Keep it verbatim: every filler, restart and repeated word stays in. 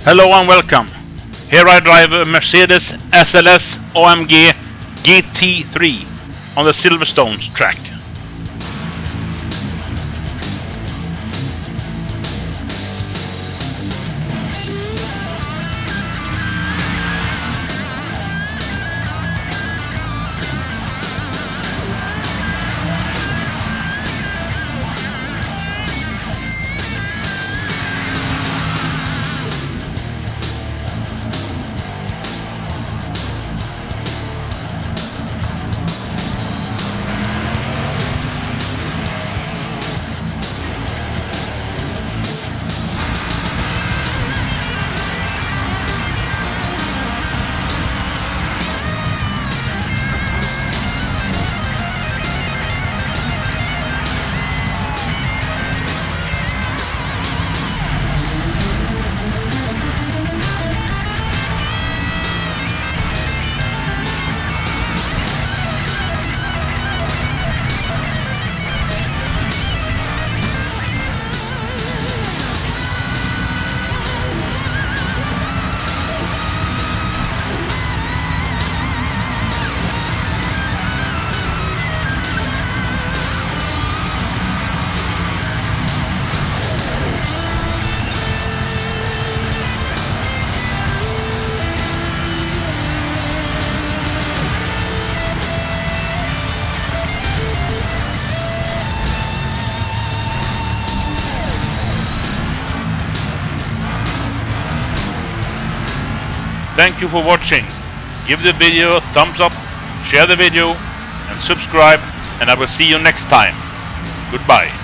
Hello and welcome. Here I drive a Mercedes S L S A M G G T three on the Silverstones track. Thank you for watching. Give the video a thumbs up, share the video and subscribe, and I will see you next time. Goodbye.